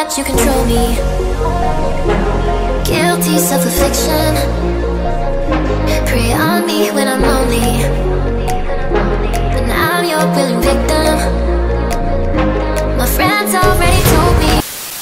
that you control me. Guilty self-affliction. Prey on me when I'm lonely, but now I'm your willing victim. My friends already told me.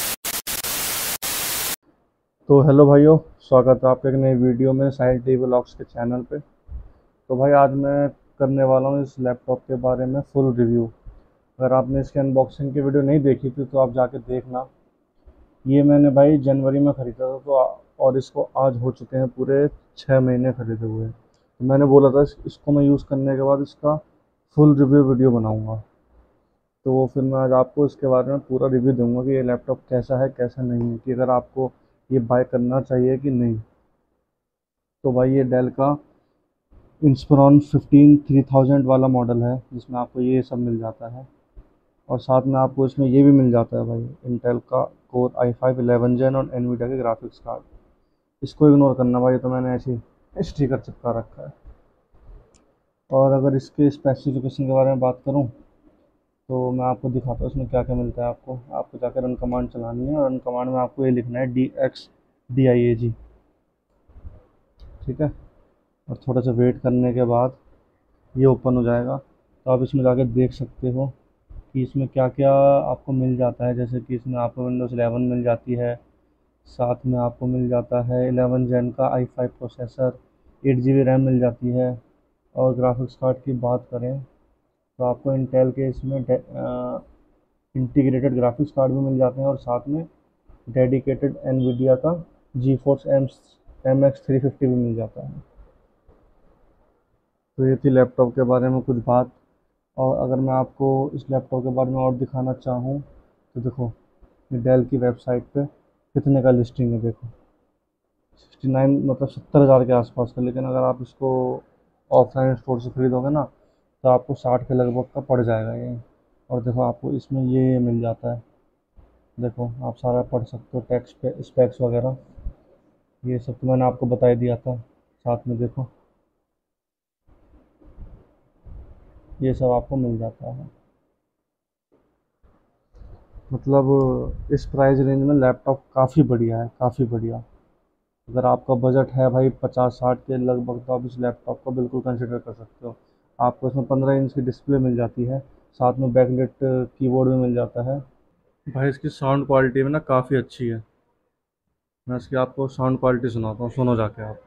तो hello भाइयों, स्वागत है आपके एक नई video में Sahil T vlogs के चैनल पे। तो भाई आज मैं करने वाला हूँ इस लैपटॉप के बारे में फुल रिव्यू। अगर आपने इसके अनबॉक्सिंग की वीडियो नहीं देखी थी तो आप जाके देखना। ये मैंने भाई जनवरी में ख़रीदा था, तो और इसको आज हो चुके हैं पूरे 6 महीने ख़रीदे हुए। तो मैंने बोला था इसको मैं यूज़ करने के बाद इसका फुल रिव्यू वीडियो बनाऊँगा। तो वो फिर मैं आज आपको इसके बारे में पूरा रिव्यू दूँगा कि ये लैपटॉप कैसा है कैसा नहीं है, कि अगर आपको ये बाय करना चाहिए कि नहीं। तो भाई ये डेल का इंस्पिरॉन 15 3000 वाला मॉडल है, जिसमें आपको ये सब मिल जाता है। और साथ में आपको इसमें ये भी मिल जाता है भाई, इंटेल का कोर i5 11 जेन और एनवीडिया के ग्राफिक्स कार्ड। इसको इग्नोर करना भाई, तो मैंने ऐसी स्टिकर चिपका रखा है। और अगर इसके स्पेसिफिकेशन के बारे में बात करूं तो मैं आपको दिखाता हूँ इसमें क्या क्या मिलता है। आपको जाकर रन कमांड चलानी है, और रन कमांड में आपको ये लिखना है DXDIAG, ठीक है। और थोड़ा सा वेट करने के बाद ये ओपन हो जाएगा। तो आप इसमें जाके देख सकते हो कि इसमें क्या क्या आपको मिल जाता है। जैसे कि इसमें आपको विंडोज़ 11 मिल जाती है, साथ में आपको मिल जाता है 11 जेन का i5 प्रोसेसर, 8 GB रैम मिल जाती है। और ग्राफिक्स कार्ड की बात करें तो आपको इंटेल के इसमें इंटीग्रेटेड ग्राफिक्स कार्ड भी मिल जाते हैं, और साथ में डेडिकेटेड एनवीडिया का GeForce MX 350 भी मिल जाता है। तो ये थी लैपटॉप के बारे में कुछ बात। और अगर मैं आपको इस लैपटॉप के बारे में और दिखाना चाहूँ तो देखो, ये डेल की वेबसाइट पे कितने का लिस्टिंग है। देखो 69 मतलब 70,000 के आसपास का। लेकिन अगर आप इसको ऑफलाइन स्टोर से ख़रीदोगे ना तो आपको 60 के लगभग का पड़ जाएगा ये। और देखो आपको इसमें ये मिल जाता है, देखो आप सारा पढ़ सकते हो, टेक्स्ट पे स्पेक्स वगैरह ये सब तो मैंने आपको बता ही दिया था। साथ में देखो ये सब आपको मिल जाता है। मतलब इस प्राइस रेंज में लैपटॉप काफ़ी बढ़िया है, काफ़ी बढ़िया। अगर आपका बजट है भाई 50-60 के लगभग, तो आप इस लैपटॉप को बिल्कुल कंसिडर कर सकते हो। आपको इसमें 15 इंच की डिस्प्ले मिल जाती है, साथ में बैकलिट कीबोर्ड भी मिल जाता है। भाई इसकी साउंड क्वालिटी में ना काफ़ी अच्छी है। मैं इसकी आपको साउंड क्वालिटी सुनाता हूँ, सुनो जाके आप।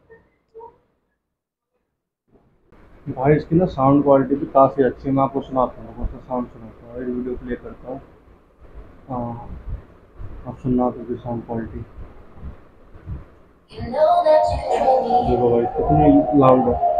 भाई इसकी ना साउंड क्वालिटी भी काफ़ी अच्छी है। मैं आपको सुनाता हूँ, उसका साउंड सुनाता हूँ, वीडियो प्ले करता हूँ। हाँ, आप सुनना तो साउंड क्वालिटी देखो भाई कितनी लाउड है।